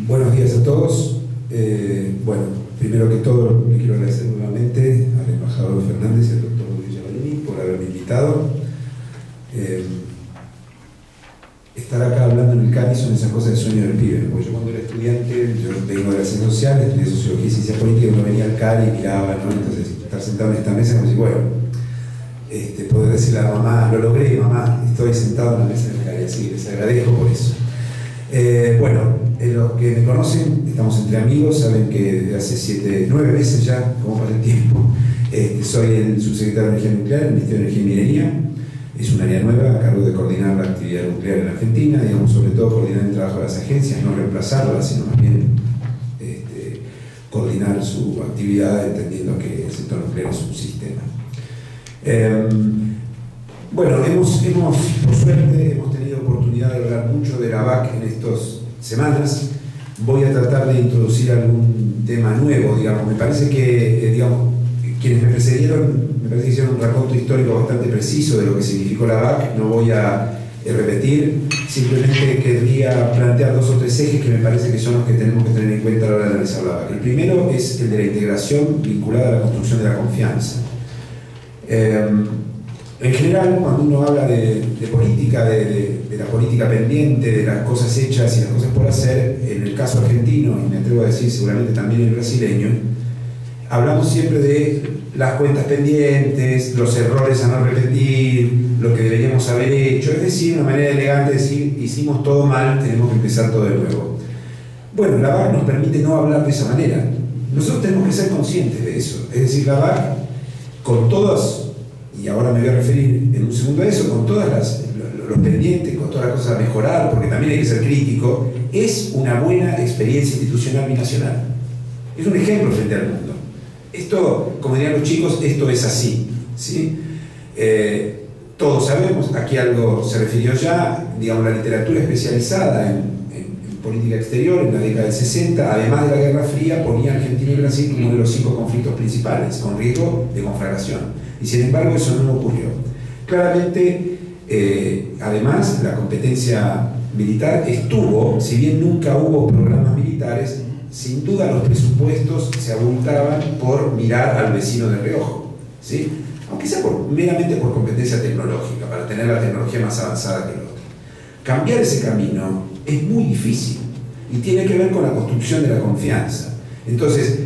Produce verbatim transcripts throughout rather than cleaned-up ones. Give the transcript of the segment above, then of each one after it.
Buenos días a todos. Eh, bueno, primero que todo, le quiero agradecer nuevamente al embajador Fernández y al doctor Villavalini por haberme invitado. Eh, estar acá hablando en el CANI son esas cosas de sueño del pibe, porque yo cuando era estudiante, yo vengo de las ciencias sociales, estudié sociología y ciencia política, uno venía al CANI y miraba, ¿no? Entonces, estar sentado en esta mesa, como si, bueno, este, poder decirle a la mamá, lo logré, mamá, estoy sentado en la mesa del CANI, así que les agradezco por eso. Eh, bueno, eh, los que me conocen, estamos entre amigos, saben que desde hace siete, nueve meses ya, como pasa el tiempo, eh, soy el subsecretario de Energía Nuclear del Ministerio de Energía y Minería. Es un área nueva a cargo de coordinar la actividad nuclear en Argentina, digamos, sobre todo coordinar el trabajo de las agencias, no reemplazarlas, sino más bien este, coordinar su actividad, entendiendo que el sector nuclear es un sistema. Eh, bueno, hemos, hemos, por suerte, hemos tenido oportunidad de hablar mucho de la V A C en estas semanas. Voy a tratar de introducir algún tema nuevo, digamos. Me parece que, eh, digamos, quienes me precedieron, me parece que hicieron un raconto histórico bastante preciso de lo que significó la V A C. No voy a eh, repetir, simplemente querría plantear dos o tres ejes que me parece que son los que tenemos que tener en cuenta a la hora de analizar la V A C. El primero es el de la integración vinculada a la construcción de la confianza. Eh, En general, cuando uno habla de, de política, de, de, de la política pendiente, de las cosas hechas y las cosas por hacer, en el caso argentino, y me atrevo a decir seguramente también el brasileño, hablamos siempre de las cuentas pendientes, los errores a no repetir, lo que deberíamos haber hecho, es decir, una manera elegante de decir, hicimos todo mal, tenemos que empezar todo de nuevo. Bueno, la V A C nos permite no hablar de esa manera. Nosotros tenemos que ser conscientes de eso. Es decir, la V A C, con todas, y ahora me voy a referir en un segundo a eso, con todas las, los pendientes, con todas las cosas a mejorar, porque también hay que ser crítico, es una buena experiencia institucional binacional. Es un ejemplo frente al mundo. Esto, como dirían los chicos, esto es así, ¿sí? Eh, todos sabemos, aquí algo se refirió ya, digamos, la literatura especializada en, en, en política exterior en la década del sesenta, además de la Guerra Fría, ponía a Argentina y Brasil como uno de los cinco conflictos principales, con riesgo de conflagración. Y sin embargo eso no ocurrió. Claramente, eh, además, la competencia militar estuvo, si bien nunca hubo programas militares, sin duda los presupuestos se abultaban por mirar al vecino de reojo, ¿sí? Aunque sea por, meramente por competencia tecnológica, para tener la tecnología más avanzada que el otro. Cambiar ese camino es muy difícil y tiene que ver con la construcción de la confianza. Entonces,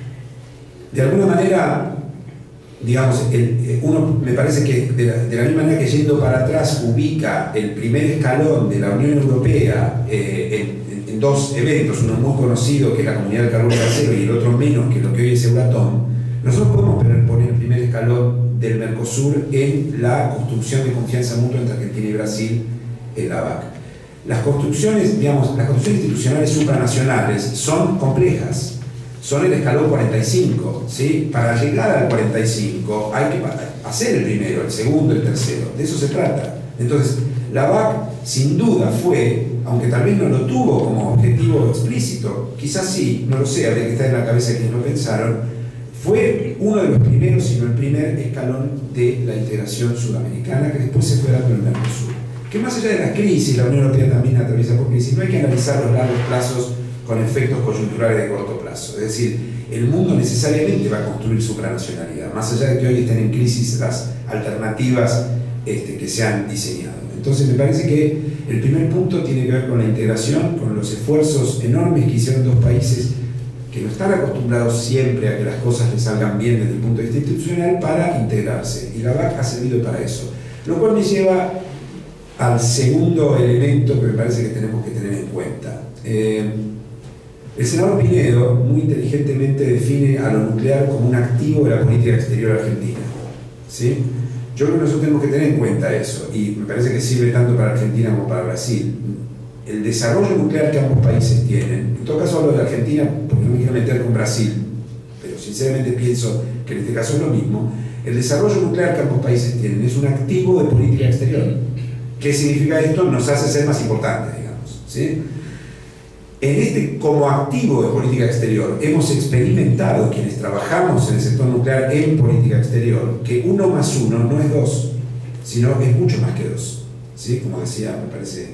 de alguna manera, digamos, el, uno me parece que de la, de la misma manera que yendo para atrás ubica el primer escalón de la Unión Europea eh, en, en dos eventos, uno muy conocido que es la Comunidad del Carbón y Acero y el otro menos que lo que hoy es Euratom, nosotros podemos poner, poner el primer escalón del Mercosur en la construcción de confianza mutua entre Argentina y Brasil en la V A C. Las construcciones, digamos, las construcciones institucionales supranacionales son complejas. Son el escalón cuarenta y cinco, ¿sí? Para llegar al cuarenta y cinco hay que hacer el primero, el segundo, el tercero, de eso se trata. Entonces, la V A C sin duda fue, aunque tal vez no lo tuvo como objetivo explícito, quizás sí, no lo sé, habría que estar en la cabeza de quienes lo pensaron, fue uno de los primeros, sino el primer escalón de la integración sudamericana, que después se fue dando en el Mercosur. Que más allá de la crisis, la Unión Europea también atraviesa por crisis, no hay que analizar los largos plazos con efectos coyunturales de corto plazo. Es decir, el mundo necesariamente va a construir supranacionalidad, más allá de que hoy estén en crisis las alternativas este, que se han diseñado. Entonces me parece que el primer punto tiene que ver con la integración, con los esfuerzos enormes que hicieron dos países que no están acostumbrados siempre a que las cosas les salgan bien desde el punto de vista institucional para integrarse. Y la V A C ha servido para eso. Lo cual me lleva al segundo elemento que me parece que tenemos que tener en cuenta. Eh, El senador Pinedo muy inteligentemente define a lo nuclear como un activo de la política exterior argentina, ¿sí? Yo creo que nosotros tenemos que tener en cuenta eso, y me parece que sirve tanto para Argentina como para Brasil. El desarrollo nuclear que ambos países tienen, en todo caso hablo de Argentina porque no me quiero meter con Brasil, pero sinceramente pienso que en este caso es lo mismo. El desarrollo nuclear que ambos países tienen es un activo de política exterior. ¿Qué significa esto? Nos hace ser más importantes, digamos, ¿sí? En este, como activo de política exterior, hemos experimentado, quienes trabajamos en el sector nuclear en política exterior, que uno más uno no es dos, sino es mucho más que dos, ¿sí? Como decía, me parece,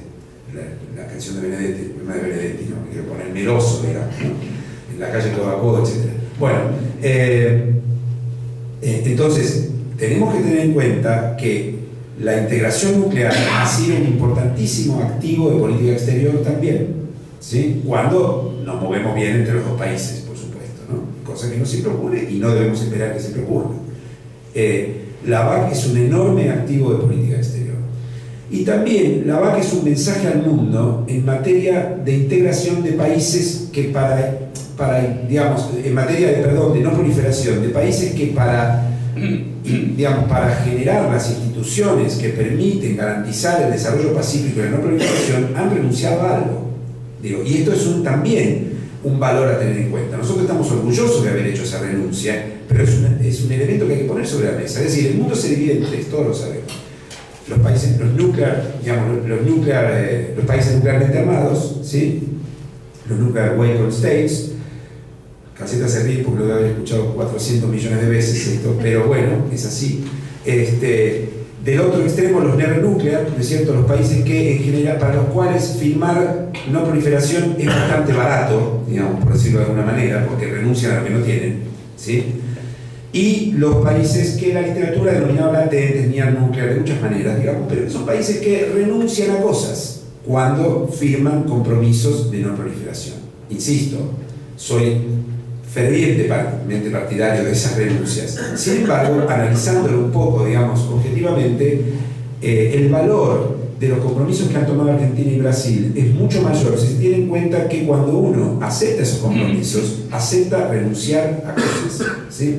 la, la canción de Benedetti, el poema de Benedetti, ¿no? Quiero poner meloso, digamos, ¿no? En la calle Codacodo, etcétera. Bueno, eh, eh, entonces, tenemos que tener en cuenta que la integración nuclear ha sido un importantísimo activo de política exterior también, ¿sí? Cuando nos movemos bien entre los dos países, por supuesto, ¿no? Cosa que no siempre ocurre y no debemos esperar que siempre ocurra. Eh, la B A C es un enorme activo de política exterior. Y también la B A C es un mensaje al mundo en materia de integración de países que para, para digamos, en materia de, perdón, de no proliferación, de países que para, digamos, para generar las instituciones que permiten garantizar el desarrollo pacífico y la no proliferación han renunciado a algo. Digo, y esto es un, también un valor a tener en cuenta. Nosotros estamos orgullosos de haber hecho esa renuncia, pero es, una, es un elemento que hay que poner sobre la mesa. Es decir, el mundo se divide en tres, todos lo sabemos. Los países, los nuclear, digamos, los, nuclear, eh, los países nuclearmente armados, ¿sí? Los nuclear weapon states. Caseta se ríe porque lo debe haber escuchado cuatrocientos millones de veces esto, pero bueno, es así. Este, del otro extremo, los never nuclear, ¿no es cierto? Los países que, en general, para los cuales firmar no proliferación es bastante barato, digamos, por decirlo de alguna manera, porque renuncian a lo que no tienen, ¿sí? Y los países que la literatura denominaba latentes, near nuclear, de muchas maneras, digamos, pero son países que renuncian a cosas cuando firman compromisos de no proliferación. Insisto, soy fervientemente partidario de esas renuncias. Sin embargo, analizándolo un poco, digamos, objetivamente, eh, el valor de los compromisos que han tomado Argentina y Brasil es mucho mayor si se tiene en cuenta que cuando uno acepta esos compromisos, acepta renunciar a cosas, ¿sí?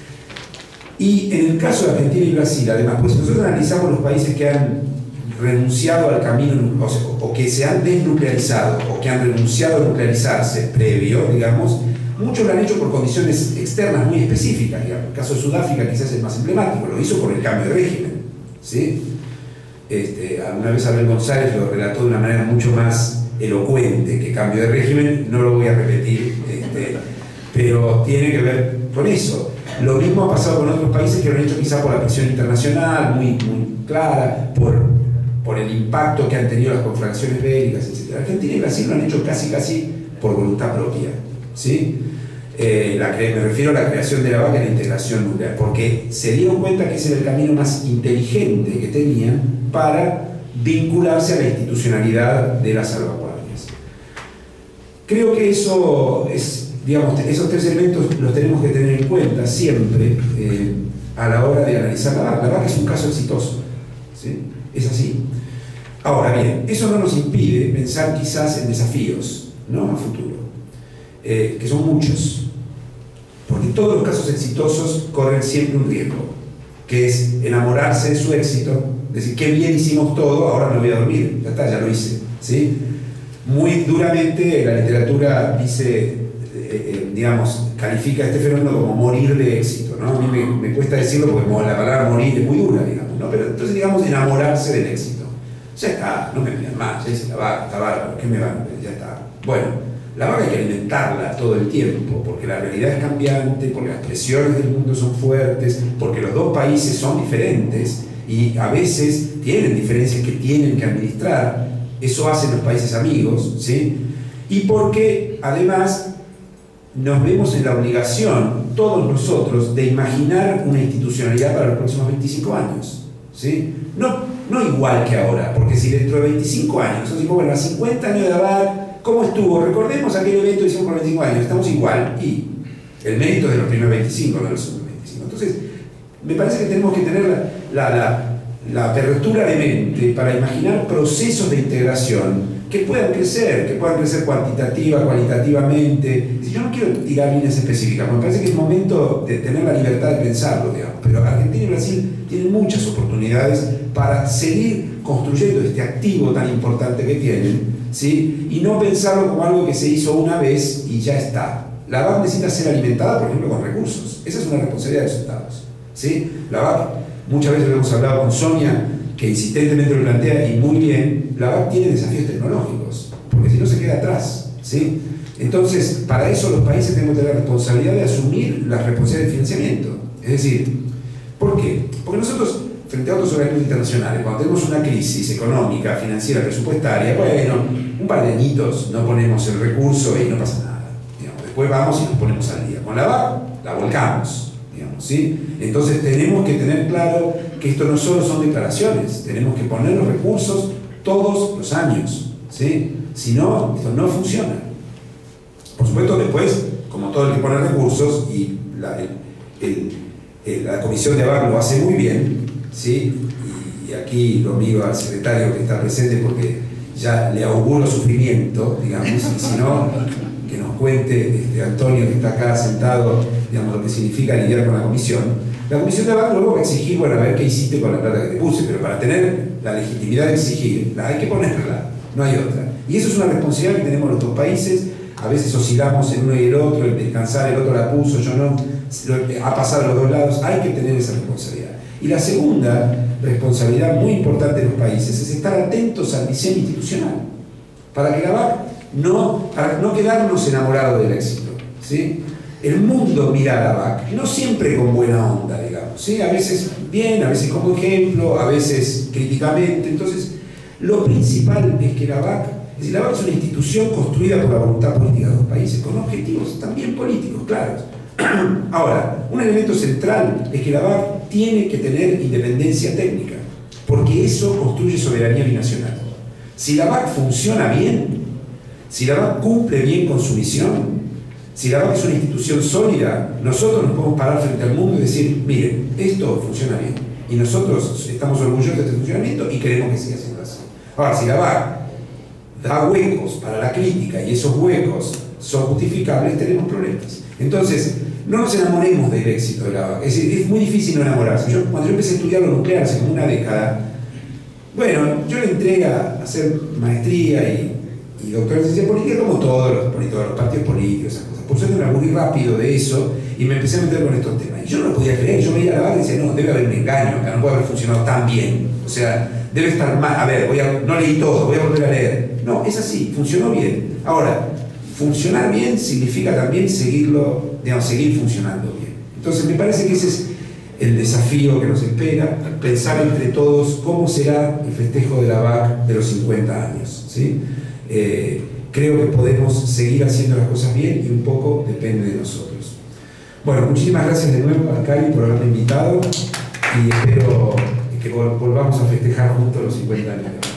Y en el caso de Argentina y Brasil, además, pues si nosotros analizamos los países que han renunciado al camino, o, sea, o que se han desnuclearizado, o que han renunciado a nuclearizarse previo, digamos, muchos lo han hecho por condiciones externas muy específicas. Digamos. El caso de Sudáfrica quizás es el más emblemático, lo hizo por el cambio de régimen, ¿sí? Este, alguna vez Abel González lo relató de una manera mucho más elocuente que cambio de régimen, no lo voy a repetir, este, pero tiene que ver con eso. Lo mismo ha pasado con otros países que lo han hecho quizá por la presión internacional, muy, muy clara, por, por el impacto que han tenido las conflagraciones bélicas, etcétera. Argentina y Brasil lo han hecho casi casi por voluntad propia, ¿sí? Eh, la, me refiero a la creación de la B A C y la integración nuclear, porque se dieron cuenta que ese era el camino más inteligente que tenían para vincularse a la institucionalidad de las salvaguardias. Creo que eso es, digamos, esos tres elementos los tenemos que tener en cuenta siempre eh, a la hora de analizar la B A C. La B A C es un caso exitoso, ¿sí? Es así. Ahora bien, eso no nos impide pensar quizás en desafíos, ¿no? A futuro, eh, que son muchos, porque todos los casos exitosos corren siempre un riesgo, que es enamorarse de su éxito, decir, qué bien hicimos todo, ahora me voy a dormir, ya está, ya lo hice, ¿sí? Muy duramente la literatura dice, eh, digamos, califica este fenómeno como morir de éxito, ¿no? A mí me, me cuesta decirlo porque la palabra morir es muy dura, digamos, ¿no? Pero entonces, digamos, enamorarse del éxito. Ya está, no me miran más, ya hice la vaca, está bárbaro, ¿qué me van? Ya está. Bueno, la vaca hay que alimentarla todo el tiempo, porque la realidad es cambiante, porque las presiones del mundo son fuertes, porque los dos países son diferentes y a veces tienen diferencias que tienen que administrar. Eso hacen los países amigos, ¿sí? Y porque además nos vemos en la obligación, todos nosotros, de imaginar una institucionalidad para los próximos veinticinco años, ¿sí? No, no igual que ahora, porque si dentro de veinticinco años, o si bueno, a cincuenta años de edad, ¿cómo estuvo? Recordemos aquel evento que hicimos por veinticinco años, estamos igual, y el mérito es de los primeros veinticinco, no de los segundos veinticinco. Entonces, me parece que tenemos que tener la, la, la la apertura de mente para imaginar procesos de integración que puedan crecer, que puedan crecer cuantitativa, cualitativamente. Yo no quiero tirar líneas específicas, me parece que es momento de tener la libertad de pensarlo, digamos, pero Argentina y Brasil tienen muchas oportunidades para seguir construyendo este activo tan importante que tienen, ¿sí? Y no pensarlo como algo que se hizo una vez y ya está. La B A C necesita ser alimentada, por ejemplo, con recursos. Esa es una responsabilidad de los estados, ¿sí? La B A C, muchas veces lo hemos hablado con Sonia, que insistentemente lo plantea, y muy bien, la B A C tiene desafíos tecnológicos, porque si no se queda atrás, ¿sí? Entonces, para eso los países tenemos que tener la responsabilidad de asumir las responsabilidades de financiamiento. Es decir, ¿por qué? Porque nosotros frente a otros organismos internacionales, cuando tenemos una crisis económica, financiera, presupuestaria, bueno, un par de añitos no ponemos el recurso y no pasa nada. Digamos. Después vamos y nos ponemos al día. Con la V A C la volcamos. Digamos, ¿sí? Entonces tenemos que tener claro que esto no solo son declaraciones, tenemos que poner los recursos todos los años. ¿Sí? Si no, esto no funciona. Por supuesto, después, como todo el que pone recursos, y la, el, el, el, la comisión de A B A C lo hace muy bien, ¿sí? y, y aquí lo miro al secretario que está presente porque ya le auguro sufrimiento, digamos, y si no, que nos cuente este, Antonio, que está acá sentado, digamos, lo que significa lidiar con la comisión. La comisión de A B A C luego va a exigir, bueno, a ver qué hiciste con la plata que te puse, pero para tener la legitimidad de exigir, hay que ponerla, no hay otra. Y eso es una responsabilidad que tenemos los dos países. A veces oscilamos en uno y el otro, el descansar, el otro la puso, yo no, ha pasado a los dos lados, hay que tener esa responsabilidad. Y la segunda responsabilidad muy importante de los países es estar atentos al diseño institucional, para que la V A C no, para no quedarnos enamorados del éxito, ¿sí? El mundo mira a la V A C, no siempre con buena onda, digamos, ¿sí? A veces bien, a veces como ejemplo, a veces críticamente. Entonces, lo principal es que la V A C, es decir, la V A C es una institución construida por la voluntad política de los países, con objetivos también políticos claros. Ahora, un elemento central es que la V A C tiene que tener independencia técnica, porque eso construye soberanía binacional. Si la V A C funciona bien, si la V A C cumple bien con su misión, si la V A C es una institución sólida, nosotros nos podemos parar frente al mundo y decir, miren, esto funciona bien, y nosotros estamos orgullosos de este funcionamiento y queremos que siga siendo así. Ahora, si la V A C da huecos para la crítica y esos huecos son justificables, tenemos problemas. Entonces, no nos enamoremos del éxito de la V A C. Es decir, es muy difícil no enamorarse. Yo, cuando yo empecé a estudiar lo nuclear hace como una década, bueno, yo le entré a hacer maestría y, y doctorado en ciencia política como todos los políticos, los partidos políticos, esas cosas. Por suerte me aburrí rápido de eso y me empecé a meter con estos temas. Y yo no lo podía creer. Yo veía la V A C y decía, no, debe haber un engaño acá, no puede haber funcionado tan bien. O sea, debe estar mal. A ver, voy a, no leí todo, voy a volver a leer. No, es así, funcionó bien. Ahora, funcionar bien significa también seguirlo, digamos, seguir funcionando bien. Entonces me parece que ese es el desafío que nos espera, pensar entre todos cómo será el festejo de la V A C de los cincuenta años, ¿sí? Eh, creo que podemos seguir haciendo las cosas bien y un poco depende de nosotros. Bueno, muchísimas gracias de nuevo a Cari por haberme invitado y espero que volvamos a festejar juntos los cincuenta años.